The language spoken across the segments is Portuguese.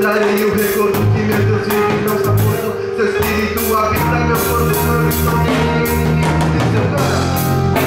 trarei o regozo que meu Deus vive, não está morto. Seu espírito habita meu corpo, não estou ninguém. E seu cara.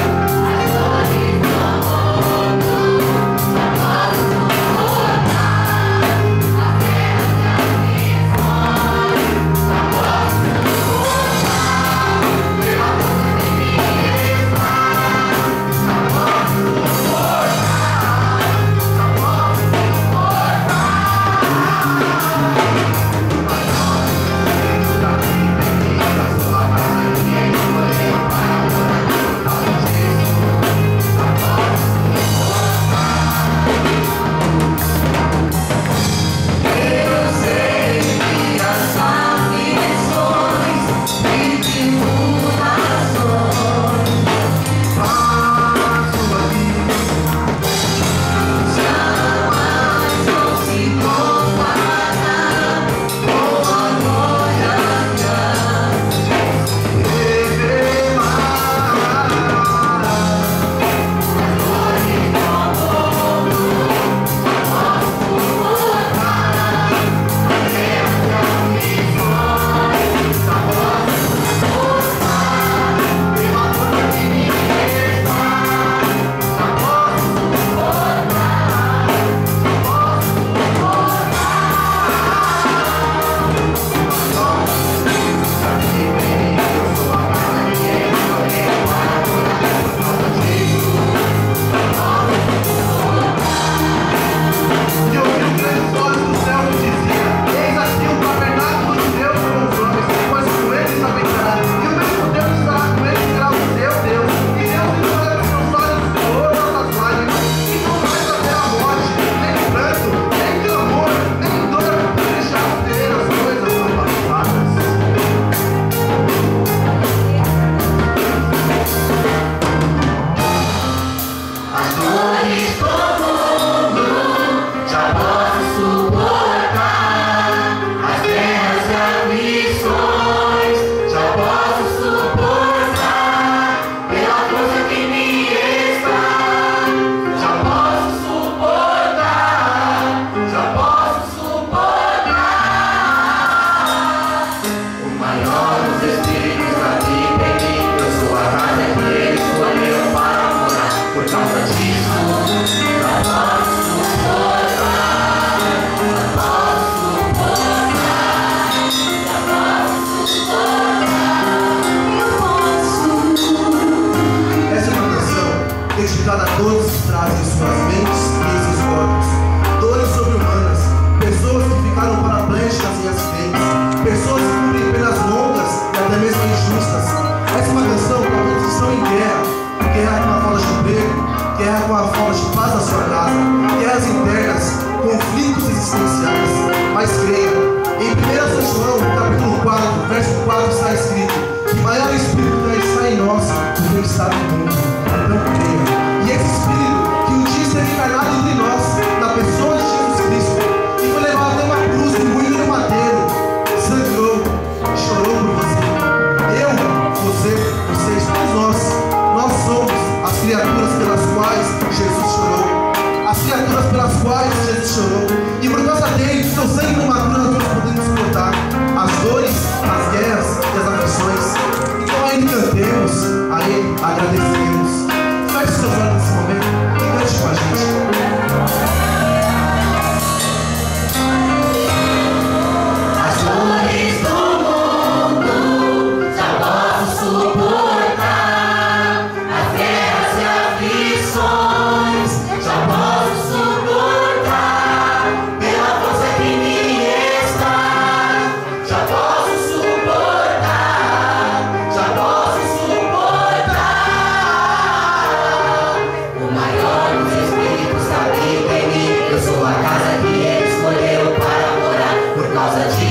Dedicada a todos que trazem suas mentes e seus corpos, dores sobre-humanas, pessoas que ficaram paraplégicas em acidentes, pessoas que cumprem penas longas e até mesmo injustas. Essa é uma canção para todos que estão em guerra, guerra com a falta de emprego, guerra com a falta de paz na sua casa, guerras internas, conflitos existenciais. Mas creia, em 1 João, capítulo 4, verso 4 está escrito que maior Espírito que está em nós do que está no mundo. Então creia. E esse Espírito que um dia esteve encarnado entre nós, na pessoa de Jesus Cristo, que foi levado até uma cruz, moído no madeiro, sangrou, chorou por você. Eu, vocês, todos nós somos as criaturas pelas quais Jesus chorou. As criaturas pelas quais Jesus chorou. E por causa dele, seu sangue numa cruz, nós podemos suportar as dores, as guerras e as aflições. Então a ele cantemos, a ele agradecemos. Feche seus olhos nesse momento e cante com a gente. Causa de